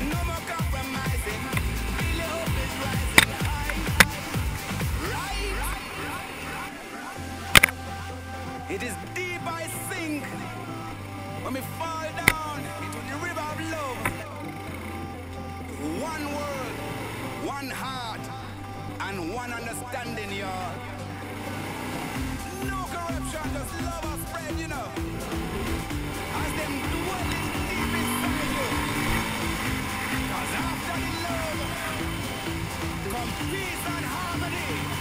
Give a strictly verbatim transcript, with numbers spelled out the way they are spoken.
No more compromising. Feel your hope is rising high. Right? It is deep I sink. When we fall down into the river of love. One world, one heart, and one understanding, y'all. No corruption, just love and spread, you know. As them dwelling deep inside you. Cause after the love, come peace and harmony.